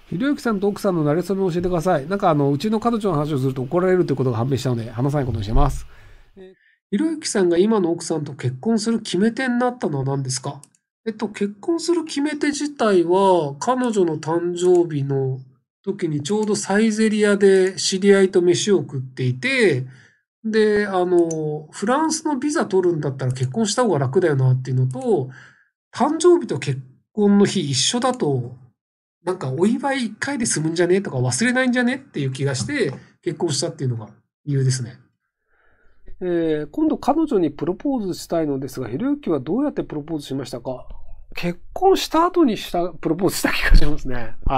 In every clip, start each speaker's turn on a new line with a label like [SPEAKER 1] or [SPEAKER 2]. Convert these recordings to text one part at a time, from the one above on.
[SPEAKER 1] ひろゆきさんと奥さんの馴れ初めを教えてください。うちの彼女の話をすると怒られるということが判明したので、話さないことにしてます。ひろゆきさんが今の奥さんと結婚する決め手になったのは何ですか？結婚する決め手自体は、彼女の誕生日の時にちょうどサイゼリヤで知り合いと飯を食っていて、で、フランスのビザ取るんだったら結婚した方が楽だよなっていうのと、誕生日と結婚の日一緒だと、なんかお祝い一回で済むんじゃねとか忘れないんじゃねっていう気がして結婚したっていうのが理由ですね。今度彼女にプロポーズしたいのですが、ひろゆきはどうやってプロポーズしましたか？結婚した後にプロポーズした気がしますね。はい。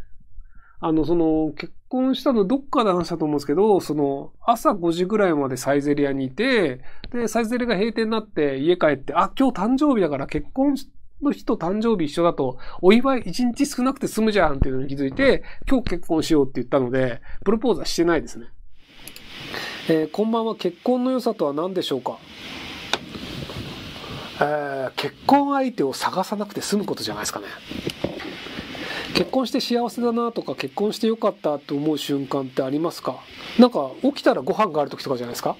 [SPEAKER 1] 結婚したのどっかで話したと思うんですけど、朝5時ぐらいまでサイゼリヤにいて、で、サイゼリヤが閉店になって家帰って、あ、今日誕生日だから結婚の日と誕生日一緒だと、お祝い1日少なくて済むじゃんっていうのに気づいて、今日結婚しようって言ったので、プロポーズはしてないですね。こんばんは。結婚の良さとは何でしょうか？結婚相手を探さなくて済むことじゃないですかね。結婚して幸せだなとか結婚してよかったと思う瞬間ってありますか？なんか起きたらご飯がある時とかじゃないですか？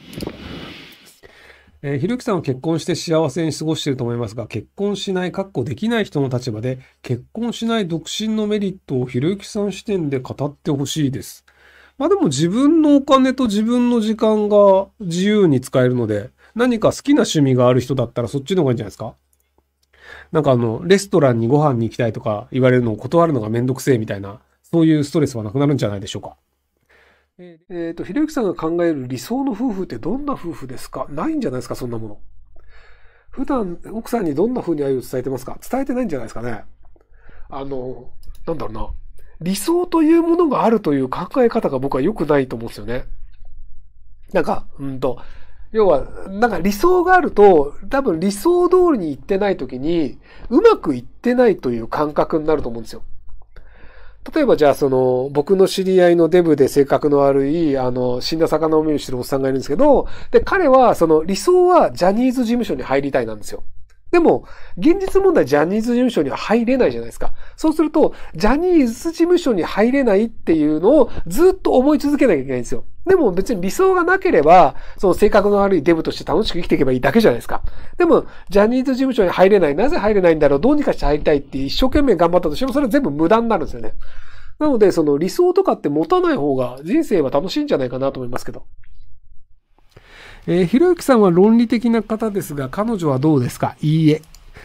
[SPEAKER 1] ひろゆきさんは結婚して幸せに過ごしていると思いますが、結婚しない、できない人の立場で、結婚しない独身のメリットをひろゆきさん視点で語ってほしいです。まあでも自分のお金と自分の時間が自由に使えるので、何か好きな趣味がある人だったらそっちの方がいいんじゃないですか？レストランにご飯に行きたいとか言われるのを断るのがめんどくせえみたいな、そういうストレスはなくなるんじゃないでしょうか。ひろゆきさんが考える理想の夫婦ってどんな夫婦ですか？ないんじゃないですか、そんなもの。普段、奥さんにどんな風に愛を伝えてますか？伝えてないんじゃないですかね。あの、なんだろうな。理想というものがあるという考え方が僕は良くないと思うんですよね。なんか、要は、なんか理想があると、多分理想通りにいってない時に、うまくいってないという感覚になると思うんですよ。例えばじゃあ僕の知り合いのデブで性格の悪い、死んだ魚を見るしてるおっさんがいるんですけど、で、彼は理想はジャニーズ事務所に入りたいなんですよ。でも、現実問題ジャニーズ事務所には入れないじゃないですか。そうすると、ジャニーズ事務所に入れないっていうのをずっと思い続けなきゃいけないんですよ。でも別に理想がなければ、その性格の悪いデブとして楽しく生きていけばいいだけじゃないですか。でも、ジャニーズ事務所に入れない。なぜ入れないんだろう。どうにかして入りたいって一生懸命頑張ったとしても、それは全部無駄になるんですよね。なので、その理想とかって持たない方が人生は楽しいんじゃないかなと思いますけど。ひろゆきさんは論理的な方ですが、彼女はどうですか？いいえ。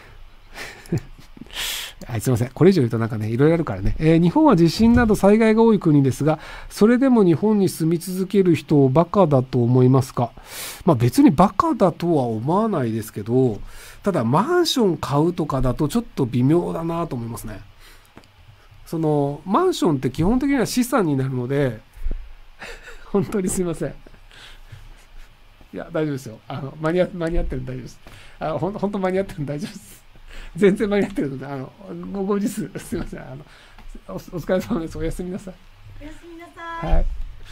[SPEAKER 1] すいません。これ以上言うとなんかね、いろいろあるからね。日本は地震など災害が多い国ですが、それでも日本に住み続ける人をバカだと思いますか？まあ別にバカだとは思わないですけど、ただマンション買うとかだとちょっと微妙だなと思いますね。マンションって基本的には資産になるので、本当にすいません。いや、大丈夫ですよ。間に合ってるんで大丈夫です。本当間に合ってるんで大丈夫です。全然間に合ってるので、ご時世、すいません。お疲れ様です。おやすみなさい。
[SPEAKER 2] おやすみなさい。
[SPEAKER 1] はい。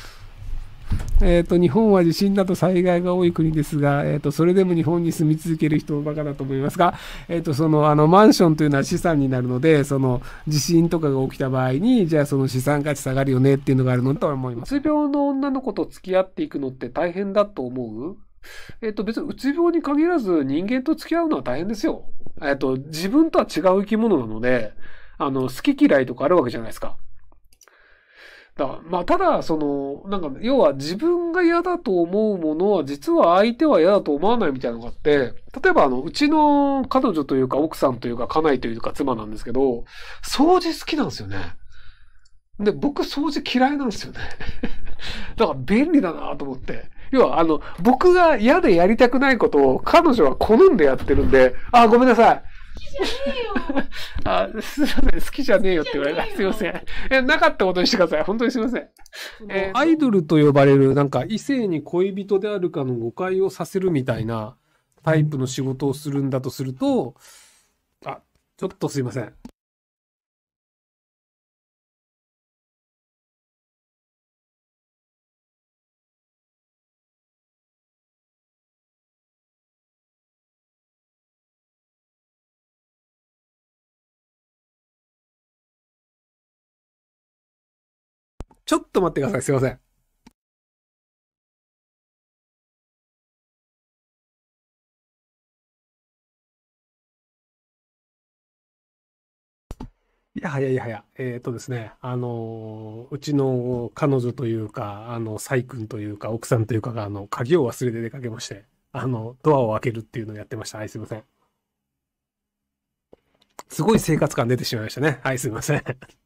[SPEAKER 1] 日本は地震など災害が多い国ですが、それでも日本に住み続ける人もバカだと思いますが、マンションというのは資産になるので、地震とかが起きた場合に、じゃあその資産価値下がるよねっていうのがあるのと思います。うつ病の女の子と付き合っていくのって大変だと思う？別にうつ病に限らず人間と付き合うのは大変ですよ。自分とは違う生き物なので、好き嫌いとかあるわけじゃないですか。まあ、ただ、要は自分が嫌だと思うものは、実は相手は嫌だと思わないみたいなのがあって、例えばうちの彼女というか、奥さんというか、家内というか、妻なんですけど、掃除好きなんですよね。で、僕掃除嫌いなんですよね。だから便利だなと思って。要は、僕が嫌でやりたくないことを彼女は好んでやってるんで、あ、ごめんなさい。
[SPEAKER 2] 好きじゃねえよ。
[SPEAKER 1] すいません。好きじゃねえよっ
[SPEAKER 2] 好きじゃね
[SPEAKER 1] て言われた。すいませ
[SPEAKER 2] えよ。
[SPEAKER 1] ん。なかったことにしてください。本当にすいません。アイ
[SPEAKER 2] ど
[SPEAKER 1] ドルと呼ばれる、なんか異性に恋人であるかの誤解をさせるみたいなタイプの仕事をするんだとすると、あ、ちょっとすいません。 ちょっと待ってください。すいません。いやはやいやはや。ですね。うちの彼女というか、サイ君というか、奥さんというかが、鍵を忘れて出かけまして、ドアを開けるっていうのをやってました。はい、すいません。すごい生活感出てしまいましたね。はい、すいません。